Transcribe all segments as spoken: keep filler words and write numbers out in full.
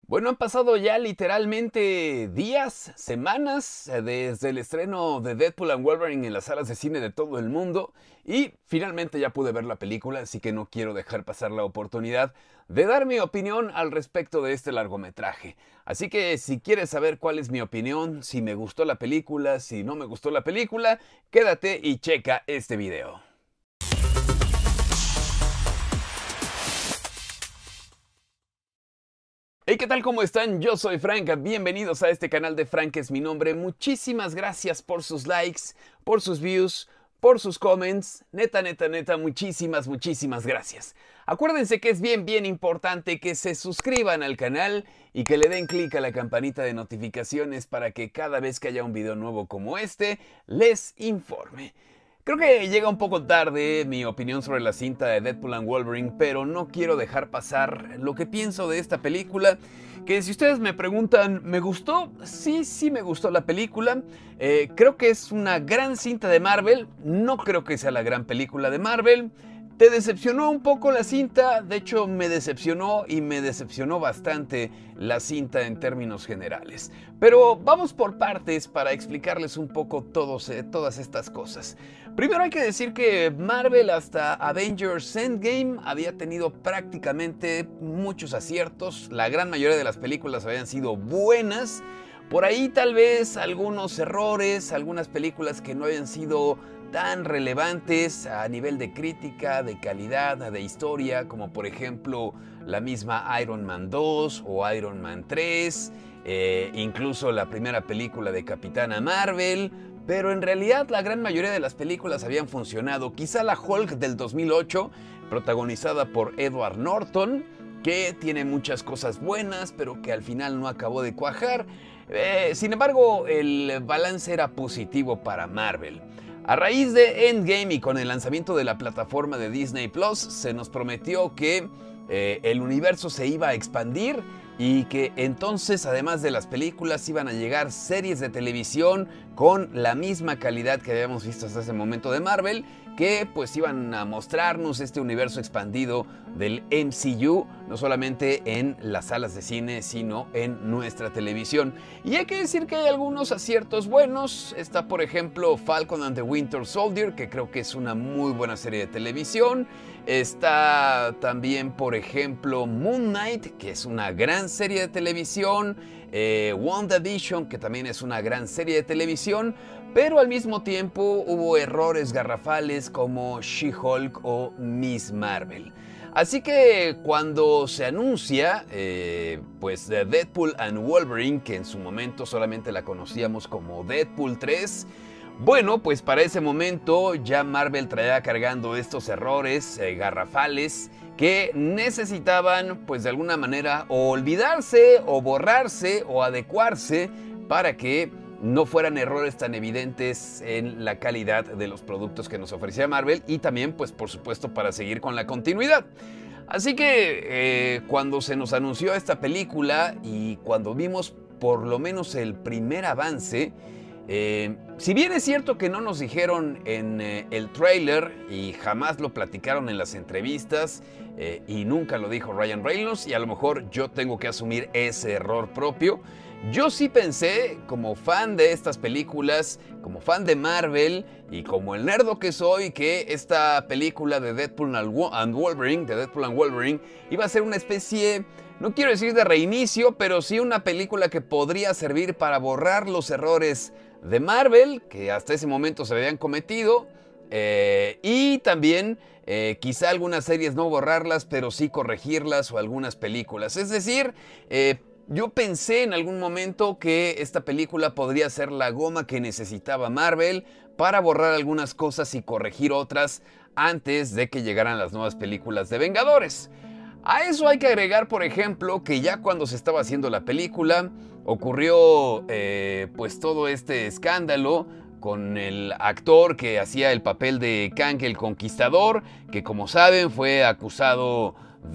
Bueno, han pasado ya literalmente días, semanas, eh, desde el estreno de Deadpool and Wolverine en las salas de cine de todo el mundo y finalmente ya pude ver la película, así que no quiero dejar pasar la oportunidad de dar mi opinión al respecto de este largometraje. Así que si quieres saber cuál es mi opinión, si me gustó la película, si no me gustó la película, quédate y checa este video. Hey, ¿qué tal? ¿Cómo están? Yo soy Frank, bienvenidos a este canal de Frank, es mi nombre. Muchísimas gracias por sus likes, por sus views, por sus comments. Neta, neta, neta, muchísimas, muchísimas gracias. Acuérdense que es bien, bien importante que se suscriban al canal y que le den clic a la campanita de notificaciones para que cada vez que haya un video nuevo como este, les informe. Creo que llega un poco tarde mi opinión sobre la cinta de Deadpool and Wolverine, pero no quiero dejar pasar lo que pienso de esta película, que si ustedes me preguntan, ¿me gustó? Sí, sí me gustó la película. Eh, creo que es una gran cinta de Marvel, no creo que sea la gran película de Marvel. ¿Te decepcionó un poco la cinta? De hecho, me decepcionó y me decepcionó bastante la cinta en términos generales. Pero vamos por partes para explicarles un poco todos, eh, todas estas cosas. Primero hay que decir que Marvel hasta Avengers Endgame había tenido prácticamente muchos aciertos. La gran mayoría de las películas habían sido buenas. Por ahí tal vez algunos errores, algunas películas que no habían sido tan relevantes a nivel de crítica, de calidad, de historia, como por ejemplo la misma Iron Man dos o Iron Man tres, eh, incluso la primera película de Capitana Marvel, pero en realidad la gran mayoría de las películas habían funcionado. Quizá la Hulk del dos mil ocho, protagonizada por Edward Norton, que tiene muchas cosas buenas, pero que al final no acabó de cuajar. Eh, sin embargo, el balance era positivo para Marvel. A raíz de Endgame y con el lanzamiento de la plataforma de Disney Plus, se nos prometió que eh, el universo se iba a expandir y que entonces, además de las películas, iban a llegar series de televisión con la misma calidad que habíamos visto hasta ese momento de Marvel, que pues iban a mostrarnos este universo expandido del M C U, no solamente en las salas de cine, sino en nuestra televisión. Y hay que decir que hay algunos aciertos buenos. Está, por ejemplo, Falcon and the Winter Soldier, que creo que es una muy buena serie de televisión. Está también, por ejemplo, Moon Knight, que es una gran serie de televisión. Eh, WandaVision, que también es una gran serie de televisión. Pero al mismo tiempo hubo errores garrafales como She-Hulk o Miss Marvel. Así que cuando se anuncia eh, pues Deadpool and Wolverine, que en su momento solamente la conocíamos como Deadpool tres, bueno, pues para ese momento ya Marvel traía cargando estos errores eh, garrafales que necesitaban pues de alguna manera o olvidarse o borrarse o adecuarse para que no fueran errores tan evidentes en la calidad de los productos que nos ofrecía Marvel y también, pues por supuesto, para seguir con la continuidad. Así que eh, cuando se nos anunció esta película y cuando vimos por lo menos el primer avance, eh, si bien es cierto que no nos dijeron en eh, el tráiler y jamás lo platicaron en las entrevistas eh, y nunca lo dijo Ryan Reynolds, y a lo mejor yo tengo que asumir ese error propio, yo sí pensé, como fan de estas películas, como fan de Marvel y como el nerdo que soy, que esta película de Deadpool and Wolverine, de Deadpool and Wolverine, iba a ser una especie, no quiero decir de reinicio, pero sí una película que podría servir para borrar los errores de Marvel, que hasta ese momento se habían cometido, eh, y también eh, quizá algunas series no borrarlas, pero sí corregirlas, o algunas películas. Es decir, eh, yo pensé en algún momento que esta película podría ser la goma que necesitaba Marvel para borrar algunas cosas y corregir otras antes de que llegaran las nuevas películas de Vengadores. A eso hay que agregar, por ejemplo, que ya cuando se estaba haciendo la película ocurrió eh, pues todo este escándalo con el actor que hacía el papel de Kang el Conquistador, que como saben fue acusado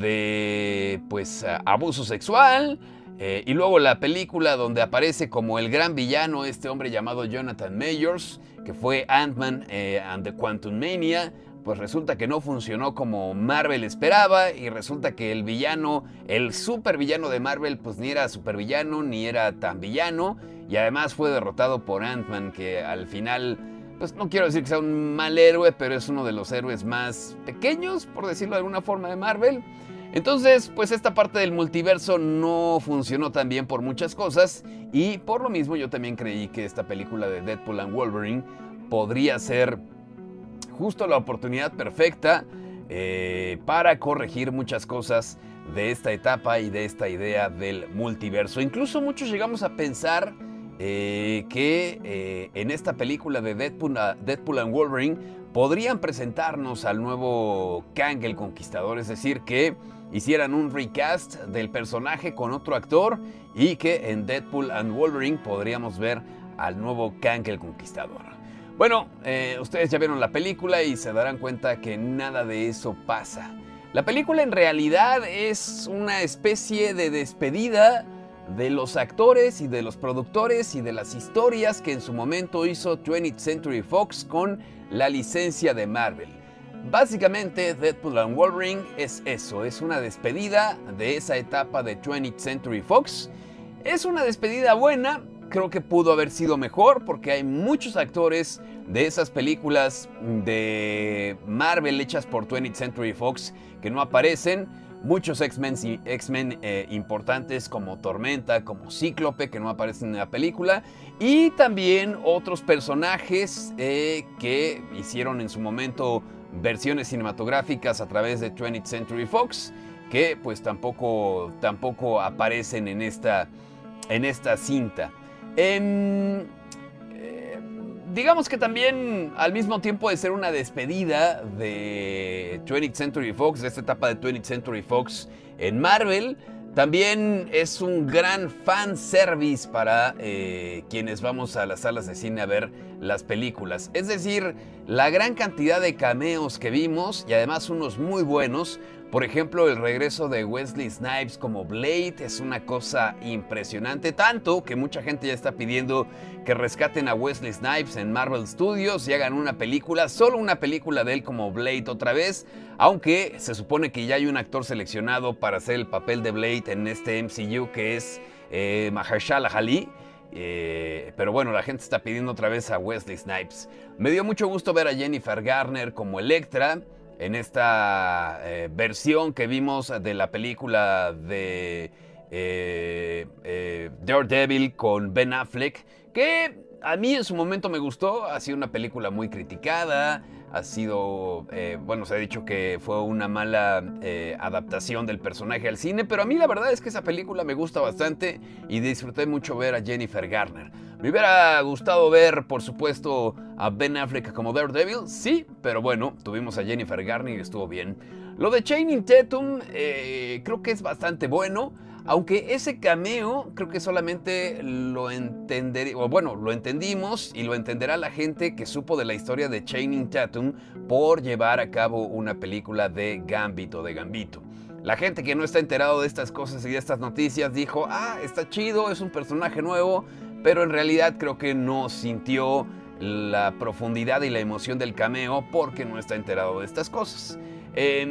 de pues abuso sexual. Eh, y luego la película donde aparece como el gran villano este hombre llamado Jonathan Majors, que fue Ant-Man eh, and the Quantum Mania. pues resulta que no funcionó como Marvel esperaba y resulta que el villano, el supervillano de Marvel, pues ni era supervillano ni era tan villano y además fue derrotado por Ant-Man, que al final, pues no quiero decir que sea un mal héroe, pero es uno de los héroes más pequeños, por decirlo de alguna forma, de Marvel. Entonces, pues esta parte del multiverso no funcionó tan bien por muchas cosas y por lo mismo yo también creí que esta película de Deadpool and Wolverine podría ser justo la oportunidad perfecta eh, para corregir muchas cosas de esta etapa y de esta idea del multiverso. Incluso muchos llegamos a pensar eh, que eh, en esta película de Deadpool, Deadpool and Wolverine podrían presentarnos al nuevo Kang el Conquistador, es decir, que hicieran un recast del personaje con otro actor y que en Deadpool and Wolverine podríamos ver al nuevo Kang el Conquistador. Bueno, eh, ustedes ya vieron la película y se darán cuenta que nada de eso pasa. La película en realidad es una especie de despedida de los actores y de los productores y de las historias que en su momento hizo twentieth Century Fox con la licencia de Marvel. Básicamente, Deadpool and Wolverine es eso, es una despedida de esa etapa de twentieth Century Fox. Es una despedida buena. Creo que pudo haber sido mejor porque hay muchos actores de esas películas de Marvel hechas por twentieth Century Fox que no aparecen. Muchos X-Men X-Men eh, importantes como Tormenta, como Cíclope, que no aparecen en la película. Y también otros personajes eh, que hicieron en su momento versiones cinematográficas a través de twentieth Century Fox, que pues tampoco, tampoco aparecen en esta, en esta cinta. Eh, eh, digamos que también al mismo tiempo de ser una despedida de twentieth Century Fox, de esta etapa de twentieth Century Fox en Marvel, también es un gran fanservice para eh, quienes vamos a las salas de cine a ver las películas. Es decir, la gran cantidad de cameos que vimos y además unos muy buenos. Por ejemplo, el regreso de Wesley Snipes como Blade es una cosa impresionante, tanto que mucha gente ya está pidiendo que rescaten a Wesley Snipes en Marvel Studios y hagan una película, solo una película de él como Blade otra vez, aunque se supone que ya hay un actor seleccionado para hacer el papel de Blade en este M C U que es eh, Mahershala Ali. Eh, pero bueno, la gente está pidiendo otra vez a Wesley Snipes. Me dio mucho gusto ver a Jennifer Garner como Elektra en esta eh, versión que vimos de la película de eh, eh, Daredevil con Ben Affleck, que a mí en su momento me gustó. Ha sido una película muy criticada, ha sido, eh, bueno, se ha dicho que fue una mala eh, adaptación del personaje al cine, pero a mí la verdad es que esa película me gusta bastante y disfruté mucho ver a Jennifer Garner. Me hubiera gustado ver, por supuesto, a Ben Affleck como Daredevil, sí, pero bueno, tuvimos a Jennifer Garner y estuvo bien. Lo de Channing Tatum eh, creo que es bastante bueno, aunque ese cameo creo que solamente lo entenderé, o bueno, lo entendimos y lo entenderá la gente que supo de la historia de Channing Tatum por llevar a cabo una película de Gambito, de Gambito. La gente que no está enterado de estas cosas y de estas noticias dijo, ah, está chido, es un personaje nuevo, pero en realidad creo que no sintió la profundidad y la emoción del cameo porque no está enterado de estas cosas. Eh,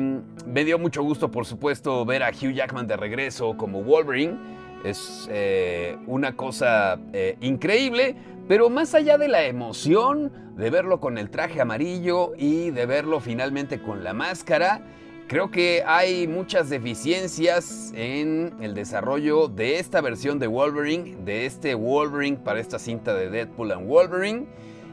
me dio mucho gusto, por supuesto, ver a Hugh Jackman de regreso como Wolverine. Es eh, una cosa eh, increíble, pero más allá de la emoción de verlo con el traje amarillo y de verlo finalmente con la máscara, creo que hay muchas deficiencias en el desarrollo de esta versión de Wolverine, de este Wolverine para esta cinta de Deadpool and Wolverine.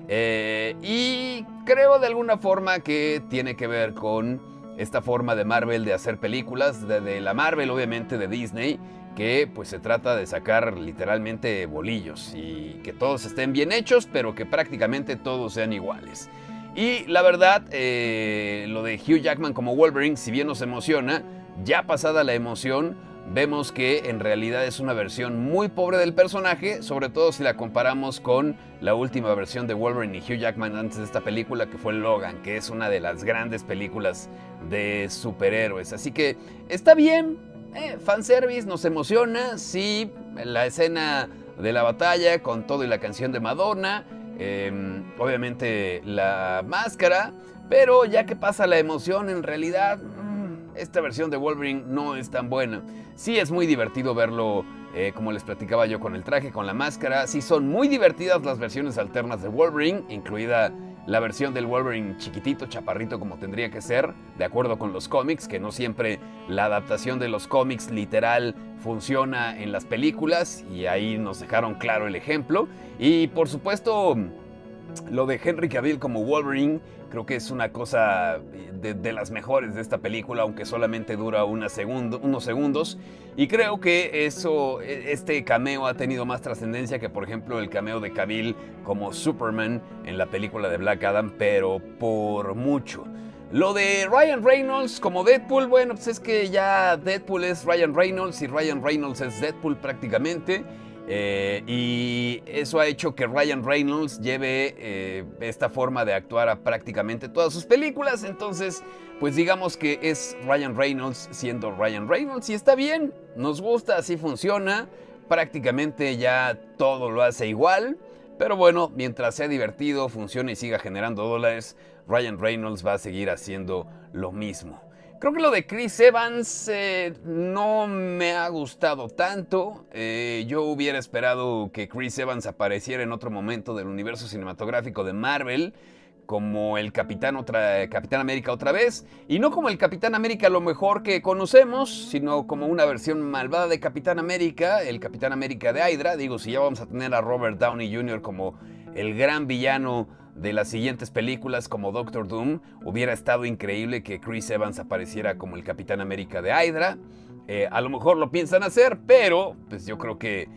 Eh, y creo de alguna forma que tiene que ver con esta forma de Marvel de hacer películas, de, de la Marvel obviamente de Disney, que pues se trata de sacar literalmente bolillos y que todos estén bien hechos, pero que prácticamente todos sean iguales. Y la verdad, eh, lo de Hugh Jackman como Wolverine, si bien nos emociona, ya pasada la emoción, vemos que en realidad es una versión muy pobre del personaje, sobre todo si la comparamos con la última versión de Wolverine y Hugh Jackman antes de esta película, que fue Logan, que es una de las grandes películas de superhéroes. Así que está bien, eh, fanservice, nos emociona, sí, la escena de la batalla con todo y la canción de Madonna, eh, obviamente la máscara, Pero ya que pasa la emoción, en realidad esta versión de Wolverine no es tan buena. Sí es muy divertido verlo, eh, como les platicaba yo, con el traje, con la máscara. Sí son muy divertidas las versiones alternas de Wolverine, incluida la versión del Wolverine chiquitito, chaparrito como tendría que ser, de acuerdo con los cómics, que no siempre la adaptación de los cómics literal funciona en las películas, y ahí nos dejaron claro el ejemplo. Y por supuesto, lo de Henry Cavill como Wolverine creo que es una cosa de, de las mejores de esta película, aunque solamente dura una segundo, unos segundos. Y creo que eso, este cameo ha tenido más trascendencia que, por ejemplo, el cameo de Cavill como Superman en la película de Black Adam, pero por mucho. Lo de Ryan Reynolds como Deadpool, bueno, pues es que ya Deadpool es Ryan Reynolds y Ryan Reynolds es Deadpool prácticamente. Eh, y eso ha hecho que Ryan Reynolds lleve eh, esta forma de actuar a prácticamente todas sus películas. Entonces, pues digamos que es Ryan Reynolds siendo Ryan Reynolds y está bien, nos gusta, así funciona. Prácticamente ya todo lo hace igual. Pero bueno, mientras sea divertido, funcione y siga generando dólares, Ryan Reynolds va a seguir haciendo lo mismo. Creo que lo de Chris Evans eh, no me ha gustado tanto. Eh, yo hubiera esperado que Chris Evans apareciera en otro momento del universo cinematográfico de Marvel, como el Capitán, otra, Capitán América otra vez, y no como el Capitán América lo mejor que conocemos, sino como una versión malvada de Capitán América, el Capitán América de Hydra. Digo, si ya vamos a tener a Robert Downey junior como el gran villano de las siguientes películas como Doctor Doom, hubiera estado increíble que Chris Evans apareciera como el Capitán América de Hydra. Eh, a lo mejor lo piensan hacer, pero pues yo creo que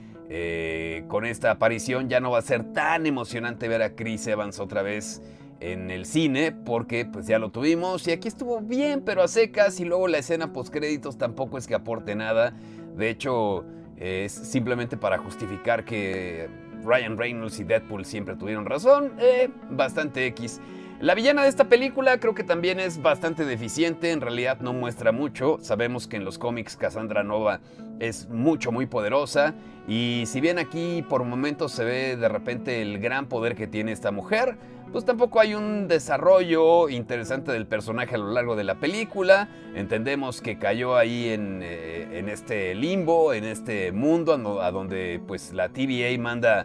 eh, con esta aparición ya no va a ser tan emocionante ver a Chris Evans otra vez en el cine, porque pues ya lo tuvimos y aquí estuvo bien, pero a secas, y luego la escena postcréditos tampoco es que aporte nada. De hecho, eh, es simplemente para justificar que Ryan Reynolds y Deadpool siempre tuvieron razón, eh, bastante X. La villana de esta película creo que también es bastante deficiente, en realidad no muestra mucho. Sabemos que en los cómics Cassandra Nova es mucho, muy poderosa, y si bien aquí por momentos se ve de repente el gran poder que tiene esta mujer, pues tampoco hay un desarrollo interesante del personaje a lo largo de la película. Entendemos que cayó ahí en, eh, en este limbo, en este mundo a donde pues la T V A manda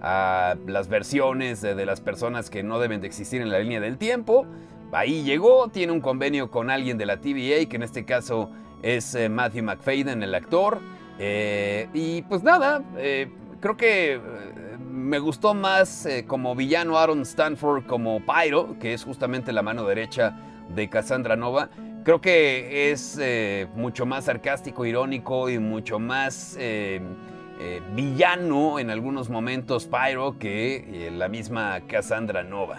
a las versiones de, de las personas que no deben de existir en la línea del tiempo. Ahí llegó, tiene un convenio con alguien de la T V A, que en este caso es eh, Matthew McFadden, el actor. Eh, y pues nada, eh, creo que eh, me gustó más eh, como villano Aaron Stanford como Pyro, que es justamente la mano derecha de Cassandra Nova. Creo que es eh, mucho más sarcástico, irónico y mucho más eh, eh, villano en algunos momentos Pyro que eh, la misma Cassandra Nova.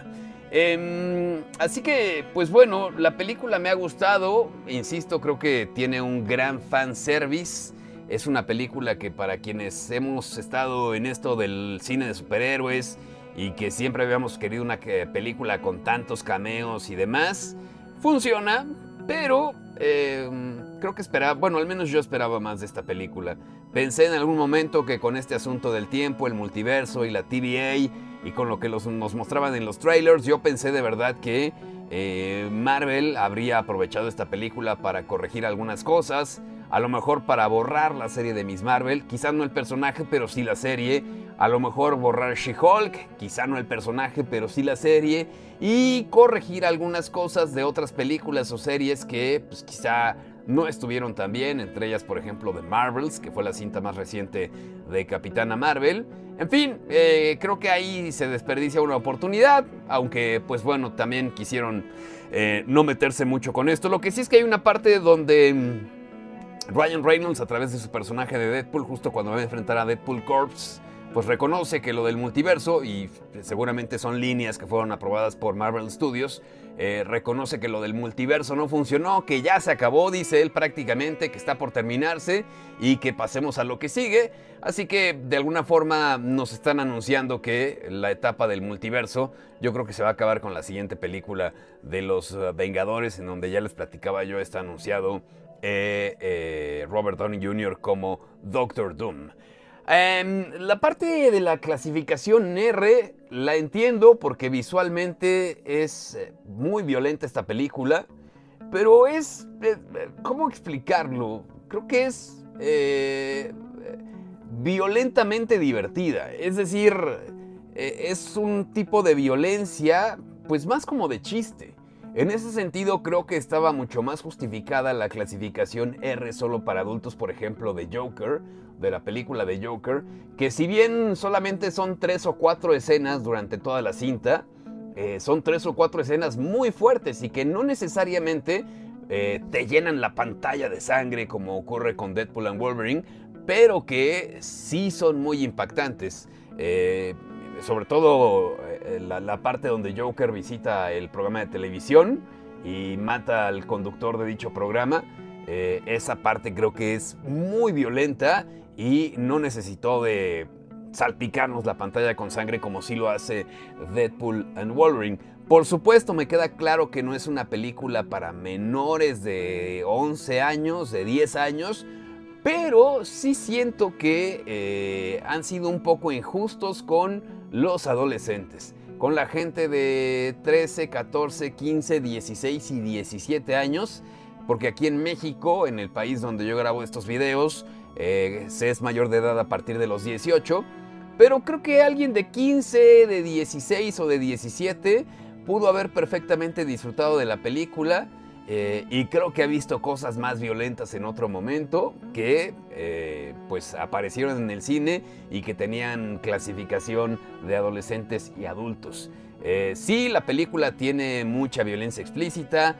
Eh, así que, pues bueno, la película me ha gustado. Insisto, creo que tiene un gran fanservice. Es una película que para quienes hemos estado en esto del cine de superhéroes y que siempre habíamos querido una película con tantos cameos y demás, funciona, pero eh, creo que esperaba, bueno, al menos yo esperaba más de esta película. Pensé en algún momento que con este asunto del tiempo, el multiverso y la T V A y con lo que los, nos mostraban en los trailers, yo pensé de verdad que eh, Marvel habría aprovechado esta película para corregir algunas cosas. A lo mejor para borrar la serie de Miss Marvel, quizá no el personaje, pero sí la serie. A lo mejor borrar She-Hulk, quizá no el personaje, pero sí la serie. Y corregir algunas cosas de otras películas o series que pues, quizá no estuvieron tan bien. Entre ellas, por ejemplo, The Marvels, que fue la cinta más reciente de Capitana Marvel. En fin, eh, creo que ahí se desperdicia una oportunidad. Aunque, pues bueno, también quisieron eh, no meterse mucho con esto. Lo que sí es que hay una parte donde Ryan Reynolds, a través de su personaje de Deadpool, justo cuando va a enfrentar a Deadpool Corps, pues reconoce que lo del multiverso, y seguramente son líneas que fueron aprobadas por Marvel Studios, eh, reconoce que lo del multiverso no funcionó, que ya se acabó, dice él prácticamente, que está por terminarse y que pasemos a lo que sigue. Así que de alguna forma nos están anunciando que la etapa del multiverso yo creo que se va a acabar con la siguiente película de los uh, Vengadores, en donde ya les platicaba yo, está anunciado Eh, eh, Robert Downey junior como Doctor Doom. Eh, la parte de la clasificación R la entiendo porque visualmente es muy violenta esta película, pero es... Eh, ¿cómo explicarlo? Creo que es eh, violentamente divertida. Es decir, eh, es un tipo de violencia pues más como de chiste. En ese sentido creo que estaba mucho más justificada la clasificación R solo para adultos, por ejemplo, de Joker, de la película de Joker, que si bien solamente son tres o cuatro escenas durante toda la cinta, eh, son tres o cuatro escenas muy fuertes y que no necesariamente eh, te llenan la pantalla de sangre como ocurre con Deadpool and Wolverine, pero que sí son muy impactantes. Eh, sobre todo eh, la, la parte donde Joker visita el programa de televisión y mata al conductor de dicho programa. Eh, esa parte creo que es muy violenta y no necesitó de salpicarnos la pantalla con sangre como sí lo hace Deadpool and Wolverine. Por supuesto, me queda claro que no es una película para menores de once años, de diez años, pero sí siento que eh, han sido un poco injustos con los adolescentes, con la gente de trece, catorce, quince, dieciséis y diecisiete años, porque aquí en México, en el país donde yo grabo estos videos, eh, se es mayor de edad a partir de los dieciocho, pero creo que alguien de quince, de dieciséis o de diecisiete pudo haber perfectamente disfrutado de la película. Eh, y creo que ha visto cosas más violentas en otro momento que eh, pues aparecieron en el cine y que tenían clasificación de adolescentes y adultos. Eh, sí, la película tiene mucha violencia explícita.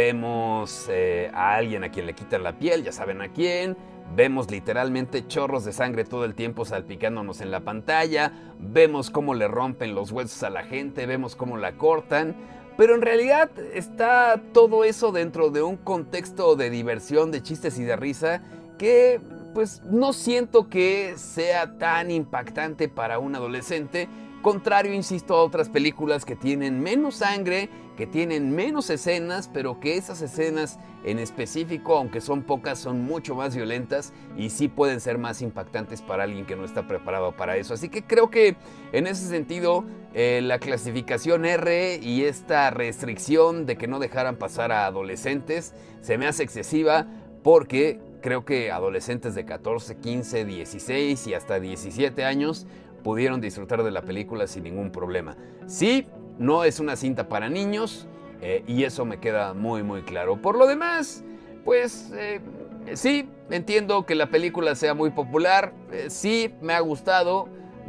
Vemos eh, a alguien a quien le quitan la piel, ya saben a quién. Vemos literalmente chorros de sangre todo el tiempo salpicándonos en la pantalla. Vemos cómo le rompen los huesos a la gente, vemos cómo la cortan. Pero en realidad está todo eso dentro de un contexto de diversión, de chistes y de risa que pues no siento que sea tan impactante para un adolescente. Contrario, insisto, a otras películas que tienen menos sangre, que tienen menos escenas, pero que esas escenas en específico, aunque son pocas, son mucho más violentas y sí pueden ser más impactantes para alguien que no está preparado para eso. Así que creo que en ese sentido eh, la clasificación R y esta restricción de que no dejaran pasar a adolescentes se me hace excesiva, porque creo que adolescentes de catorce, quince, dieciséis y hasta diecisiete años pudieron disfrutar de la película sin ningún problema. Sí, no es una cinta para niños eh, y eso me queda muy muy claro. Por lo demás, pues eh, sí, entiendo que la película sea muy popular, eh, sí, me ha gustado.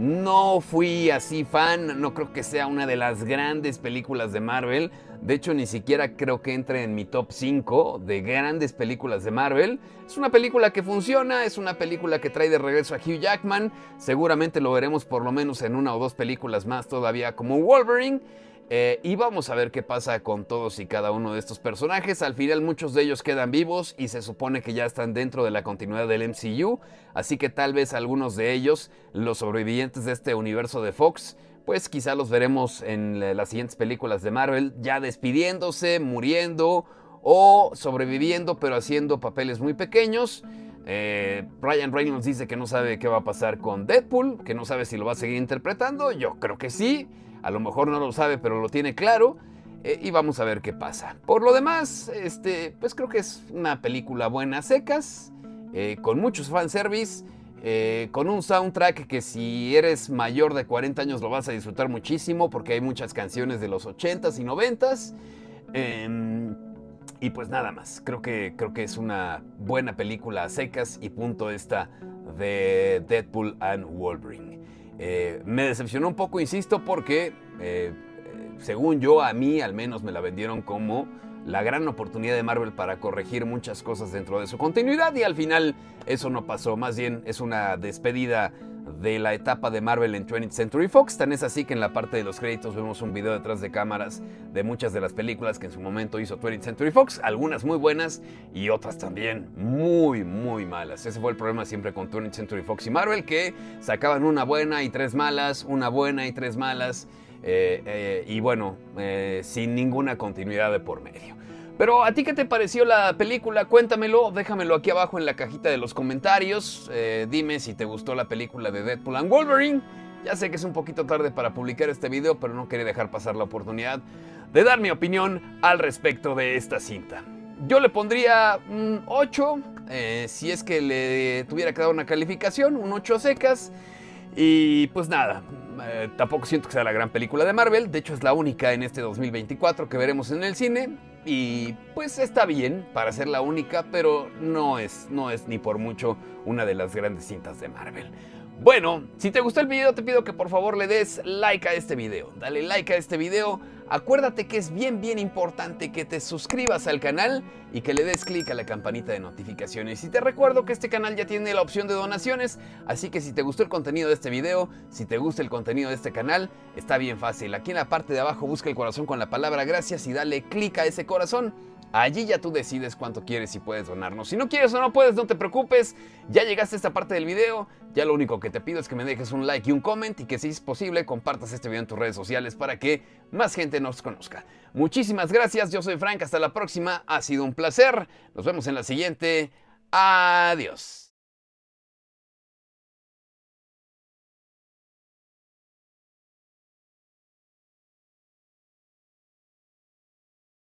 No fui así fan, no creo que sea una de las grandes películas de Marvel. De hecho, ni siquiera creo que entre en mi top cinco de grandes películas de Marvel. Es una película que funciona, es una película que trae de regreso a Hugh Jackman. Seguramente lo veremos por lo menos en una o dos películas más todavía como Wolverine. Eh, y vamos a ver qué pasa con todos y cada uno de estos personajes. Al final muchos de ellos quedan vivos y se supone que ya están dentro de la continuidad del M C U. Así que tal vez algunos de ellos, los sobrevivientes de este universo de Fox, pues quizá los veremos en las siguientes películas de Marvel, ya despidiéndose, muriendo o sobreviviendo, pero haciendo papeles muy pequeños. Eh, Ryan Reynolds dice que no sabe qué va a pasar con Deadpool, que no sabe si lo va a seguir interpretando. Yo creo que sí. A lo mejor no lo sabe, pero lo tiene claro. Eh, y vamos a ver qué pasa. Por lo demás, este, pues creo que es una película buena a secas, eh, con muchos fanservice, eh, con un soundtrack que si eres mayor de cuarenta años lo vas a disfrutar muchísimo, porque hay muchas canciones de los ochentas y noventas. Eh, y pues nada más, creo que, creo que es una buena película a secas y punto esta de Deadpool and Wolverine. Eh, me decepcionó un poco, insisto, porque eh, según yo, a mí al menos me la vendieron como la gran oportunidad de Marvel para corregir muchas cosas dentro de su continuidad, y al final eso no pasó. Más bien es una despedida de la etapa de Marvel en twentieth Century Fox. Tan es así que en la parte de los créditos vemos un video detrás de cámaras de muchas de las películas que en su momento hizo twentieth Century Fox, algunas muy buenas y otras también muy muy malas. Ese fue el problema siempre con twentieth Century Fox y Marvel, que sacaban una buena y tres malas, una buena y tres malas, eh, eh, y bueno, eh, sin ninguna continuidad de por medio. Pero ¿a ti qué te pareció la película? Cuéntamelo, déjamelo aquí abajo en la cajita de los comentarios. Eh, dime si te gustó la película de Deadpool and Wolverine. Ya sé que es un poquito tarde para publicar este video, pero no quería dejar pasar la oportunidad de dar mi opinión al respecto de esta cinta. Yo le pondría un ocho, eh, si es que le tuviera que dar una calificación, un ocho secas. Y pues nada, eh, tampoco siento que sea la gran película de Marvel. De hecho es la única en este dos mil veinticuatro que veremos en el cine. Y pues está bien para ser la única, pero no es, no es ni por mucho una de las grandes cintas de Marvel. Bueno, si te gustó el video te pido que por favor le des like a este video. Dale like a este video. Acuérdate que es bien bien importante que te suscribas al canal y que le des clic a la campanita de notificaciones. Y te recuerdo que este canal ya tiene la opción de donaciones, así que si te gustó el contenido de este video, si te gusta el contenido de este canal, está bien fácil. Aquí en la parte de abajo busca el corazón con la palabra gracias y dale clic a ese corazón. Allí ya tú decides cuánto quieres y puedes donarnos. Si no quieres o no puedes, no te preocupes. Ya llegaste a esta parte del video. Ya lo único que te pido es que me dejes un like y un comment y que si es posible compartas este video en tus redes sociales para que más gente nos conozca. Muchísimas gracias. Yo soy Frank. Hasta la próxima. Ha sido un placer. Nos vemos en la siguiente. Adiós.